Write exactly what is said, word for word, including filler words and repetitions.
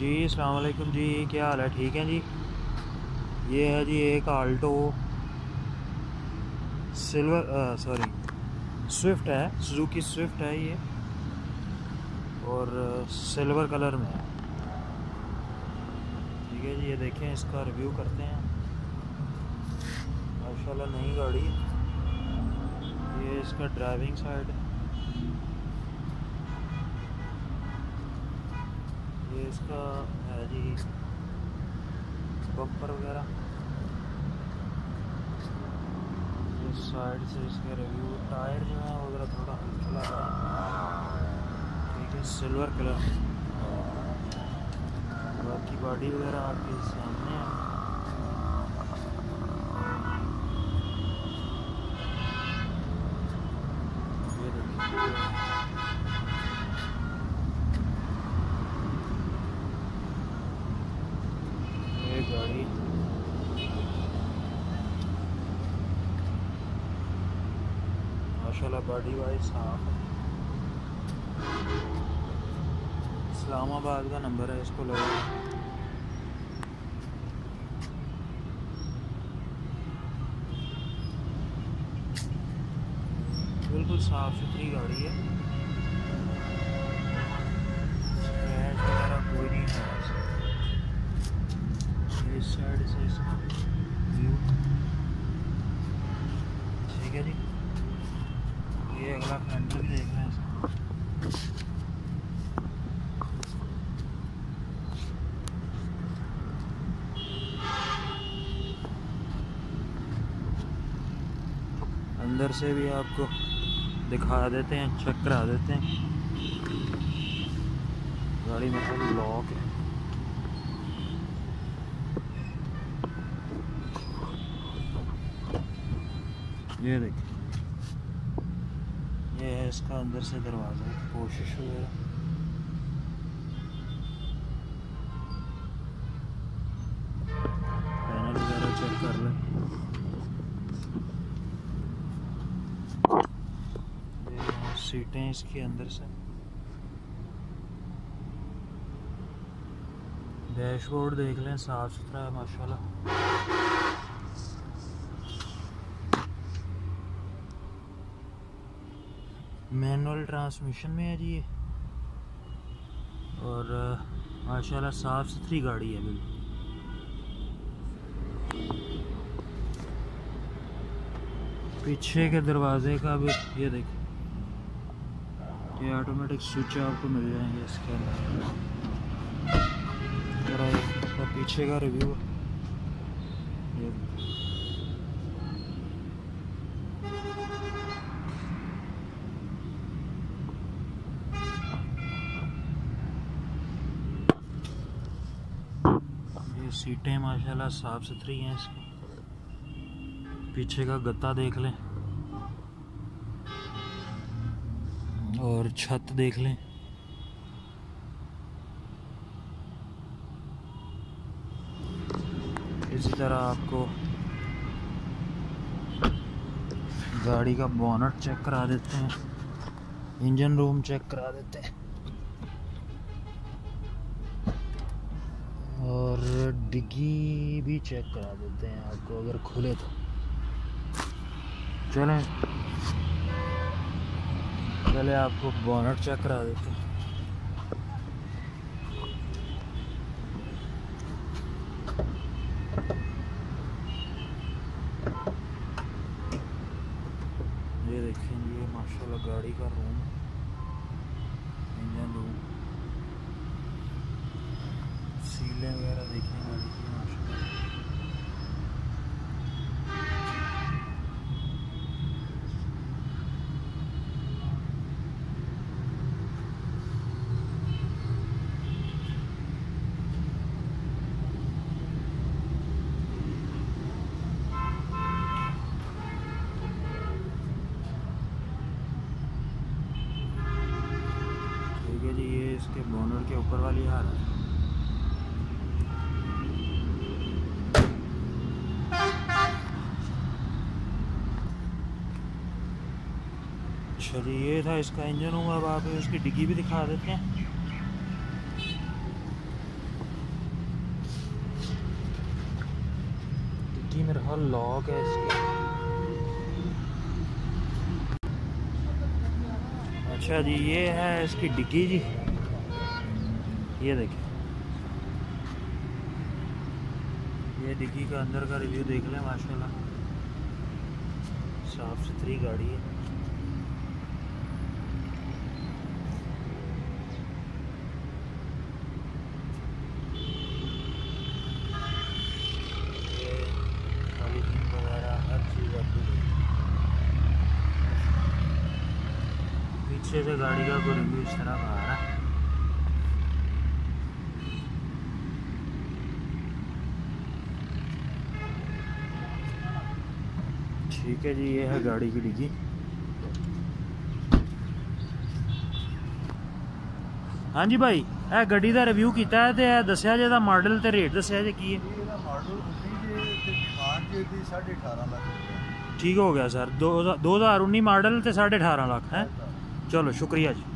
जी अस्सलाम वालेकुम जी, क्या हाल है? ठीक है जी। ये है जी एक आल्टो सिल्वर सॉरी स्विफ्ट है, सुजुकी स्विफ्ट है ये, और सिल्वर कलर में है। ठीक है जी, ये देखें, इसका रिव्यू करते हैं। माशाल्लाह नई गाड़ी है। ये इसका ड्राइविंग साइड है, ये इसका है जी बम्पर वगैरह। इस साइड से इसका रिव्यू, टायर जो है वगैरह थोड़ा हल्का लग रहा है। ठीक है, सिल्वर कलर। बाकी बॉडी वगैरह आपके सामने है। ये देखिए, ये गाड़ी माशाल्लाह बॉडी वाइज साफ है। इस्लामाबाद का नंबर है, इसको लगा बिल्कुल साफ सुथरी गाड़ी है। स्क्रैच वगैरह कोई नहीं है। इस साइड से इसका व्यू। ठीक है जी, ये अगला फ्रंट भी देख रहे हैं इसका। अंदर से भी आपको दिखा देते हैं, चेक करा देते हैं। गाड़ी में खाली लॉक है। ये देखिए, ये है इसका अंदर से दरवाज़ा, कोशिश वगैरह। पैनल वगैरह चेक कर लें। सीटें इसकी अंदर से। डैशबोर्ड देख लें, साफ सुथरा है माशाल्लाह। मैनुअल ट्रांसमिशन में है जी ये, और माशाल्लाह साफ सुथरी गाड़ी है बिल्कुल। पीछे के दरवाजे का भी ये देखिए, ये ऑटोमेटिक स्विच आपको मिल जाएंगे इसके अंदर। जरा इसका पीछे का रिव्यू। ये ये सीटें माशाल्लाह साफ सुथरी हैं इसकी। पीछे का गत्ता देख लें और छत देख लें। इसी तरह आपको गाड़ी का बोनट चेक करा देते हैं, इंजन रूम चेक करा देते हैं, और डिग्गी भी चेक करा देते हैं आपको अगर खुले तो। चलें पहले आपको बोनट चेक करा देते हैं। ये देखेंगे, ये माशाल्लाह गाड़ी का रूम, इंजन रूम, सीलें वगैरह देखें गाड़ी की माशाल्लाह। ये इसके बोनट के ऊपर वाली हालत है। चलिए, ये था इसका इंजन रूम। अब आप इसकी डिग्गी भी दिखा देते हैं। और लॉक है इसकी। अच्छा जी, ये है इसकी डिग्गी जी, ये देखिए, ये डिग्गी का अंदर का रिव्यू देख लें। माशाल्लाह साफ सुथरी गाड़ी है। पीछे से गाड़ी का कोई रिव्यू इस तरह का आ रहा है। ठीक है जी, ये है गाड़ी की डिग्गी। हाँ जी भाई, ए गड्डी दा रिव्यू कीता है ते दस्या जे दा मॉडल ते रेट दस्या जे की है। ठीक हो गया सर, दो दो हज़ार उन्नीस मॉडल ते साढ़े अठारह लाख है। चलो शुक्रिया जी।